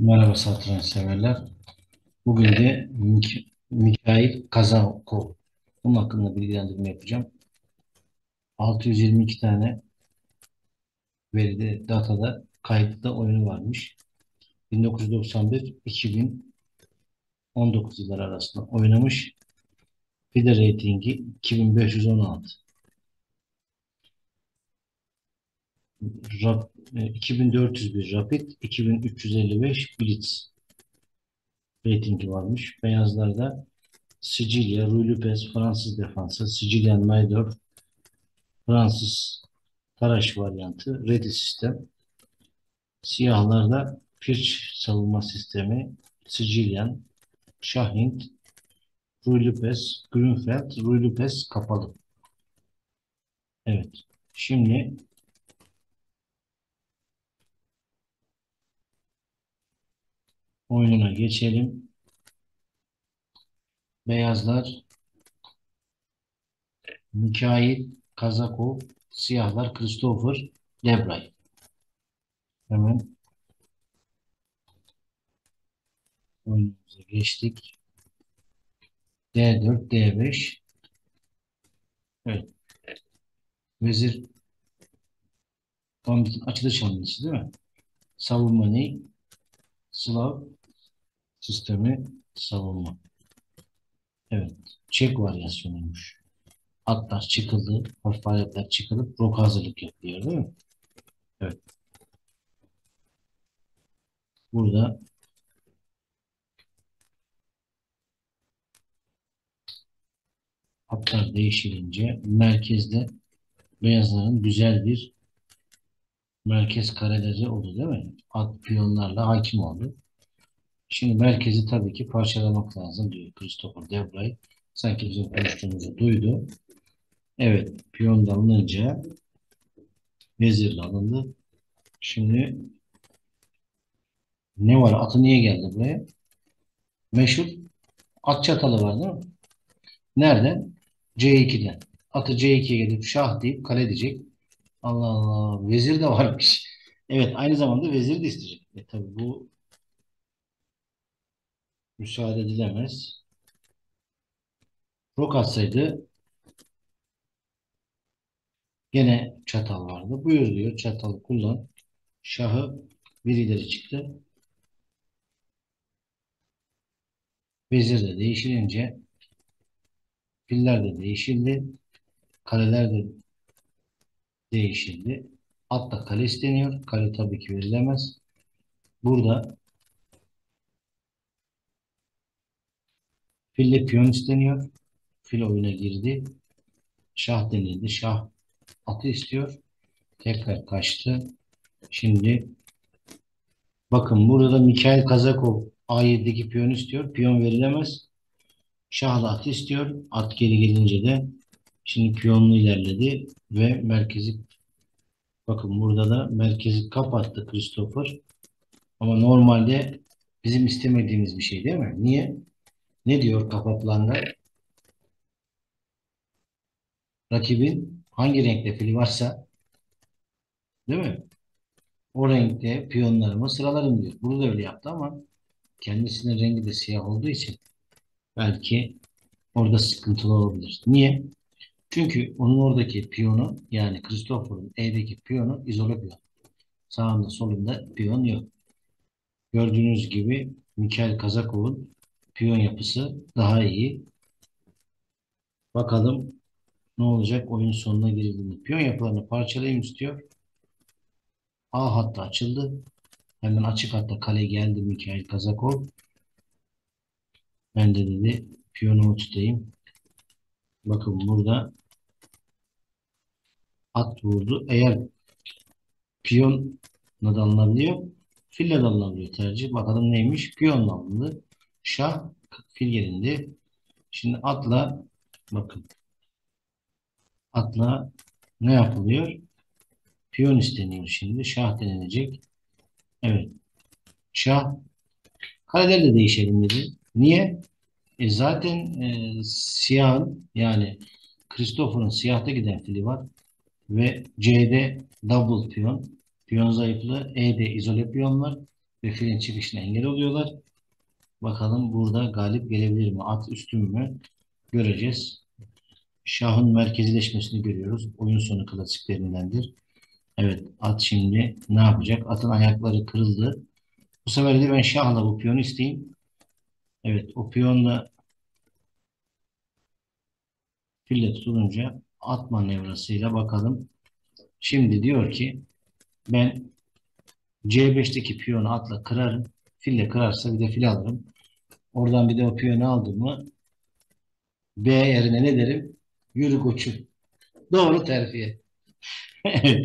Merhaba satranç severler. Bugün de Mikhail Kazakov. Bunun hakkında bilgilendirme yapacağım. 622 tane veride, datada, kayıtlı oyunu varmış. 1991-2019 yılları arasında oynamış. FIDE reytingi 2516. 2401 Rapid, 2355 Blitz reytingi varmış. Beyazlarda Sicilya, Ruy Lopez, Fransız defansı, Sicilyan Maydor, Fransız Taraş varyantı, Ready sistem. Siyahlarda Pirch savunma sistemi, Sicilyan, Şahint, Ruy Lopez, Grünfeld, Ruy Lopez kapalı. Evet. Şimdi oyununa geçelim. Beyazlar Mikhail Kazakov, siyahlar Christopher Debray. Hemen oyunumuza geçtik. D4, D5. Evet. Vezir Gambit'in açılış hamlesi değil mi? Savunma ne? Slav sistemi savunma. Evet. Çek varyasyonuymuş. Atlar çıkıldı. Hafif aletler çıkılıp rok hazırlık yapıyor değil mi? Evet. Burada atlar değişilince merkezde beyazların güzel bir merkez kareleri oldu değil mi? At piyonlarla hakim oldu. Şimdi merkezi tabii ki parçalamak lazım diyor Christopher Debray. Sanki bizim konuştuğumuzu duydu. Evet. Piyon da alınınca vezir de alındı. Şimdi ne var? Atı niye geldi buraya? Meşhur at çatalı var değil mi? Nereden? C2'den. Atı C2'ye gelip şah deyip kale diyecek. Allah Allah. Vezir de varmış. Evet, aynı zamanda vezir de isteyecek. Tabii bu müsaade edilemez. Rok atsaydı gene çatal vardı. Buyur diyor. Çatalı kullan. Şahı bir ileri çıktı. Vezir de değişilince filler de değişildi. Kaleler de değişildi. Atla kale isteniyor. Kale tabii ki verilemez. Burada fille piyon isteniyor. Fil oyuna girdi. Şah denildi. Şah atı istiyor. Tekrar kaçtı. Şimdi bakın burada Mikhail Kazakov A7'deki piyon istiyor. Piyon verilemez. Şah da atı istiyor. At geri gelince de şimdi piyonlu ilerledi ve merkezi bakın burada da merkezi kapattı Christopher. Ama normalde bizim istemediğimiz bir şey değil mi? Niye? Ne diyor kafa planda? Rakibin hangi renkte fili varsa değil mi? O renkte piyonlarımı sıralarım diyor. Bunu da öyle yaptı ama kendisinin rengi de siyah olduğu için belki orada sıkıntılı olabilir. Niye? Çünkü onun oradaki piyonu yani Christopher'ın E'deki piyonu izole piyon. Sağında solunda piyon yok. Gördüğünüz gibi Mikhail Kazakov'un piyon yapısı daha iyi. Bakalım ne olacak oyun sonuna girildiğinde. Piyon yapılarını parçalayayım istiyor. A hattı açıldı. Hemen açık hatta kale geldi Mikhail Kazakov. Ben de dedi piyonumu tutayım. Bakın burada at vurdu. Eğer piyon da alınabiliyor. Fille de alınabiliyor tercih. Bakalım neymiş? Piyonla alındı. Şah fil yerinde. Şimdi atla bakın atla ne yapılıyor? Piyon isteniyor şimdi. Şah denilecek. Evet. Şah kareler de değişelim dedi. Niye? Zaten siyahın yani Christopher'ın siyahta giden fili var. Ve C'de double piyon. Piyon zayıflığı. E'de izole piyon var. ve filin çıkışına engel oluyorlar. Bakalım burada galip gelebilir mi? At üstün mü? Göreceğiz. Şahın merkezileşmesini görüyoruz. Oyun sonu klasiklerindendir. Evet, at şimdi ne yapacak? Atın ayakları kırıldı. Bu sefer de ben şahla bu piyonu isteyeyim. Evet, o piyonla fille tutulunca at manevrasıyla bakalım. Şimdi diyor ki ben C5'teki piyonu atla kırarım. Fille kırarsa bir de fil alırım. Oradan bir de o piyonu aldım mı B yerine ne derim? Yürü koçum. Doğru terfiye. Evet.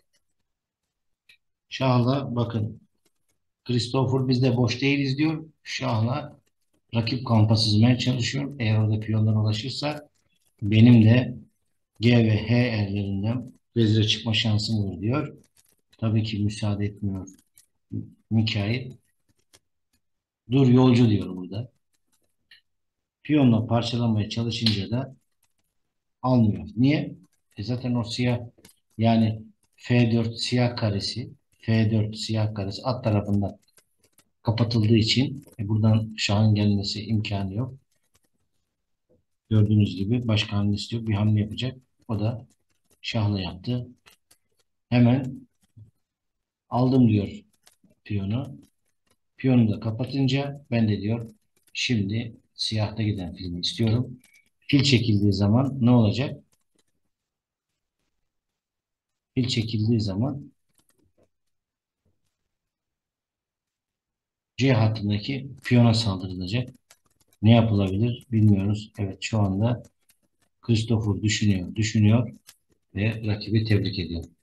Şahla bakın. Christopher biz de boş değiliz diyor. Şahla rakip kampa sızmaya çalışıyor. Eğer orada piyondan ulaşırsa benim de G ve H erlerinden vezire çıkma şansım olur diyor. Tabii ki müsaade etmiyor Mikail. Dur yolcu diyor burada. Piyonla parçalamaya çalışınca da almıyor. Niye? Zaten o siyah yani F4 siyah karesi F4 siyah karesi alt tarafından kapatıldığı için buradan şahın gelmesi imkanı yok. Gördüğünüz gibi başka hamlesi yok. Bir hamle yapacak. O da şahla yaptı. Hemen aldım diyor piyonu. Piyonu da kapatınca ben de diyor şimdi siyahta giden filmi istiyorum. Fil çekildiği zaman ne olacak? Fil çekildiği zaman C hattındaki piyona saldırılacak. Ne yapılabilir bilmiyoruz. Evet şu anda Christopher düşünüyor ve rakibi tebrik ediyor.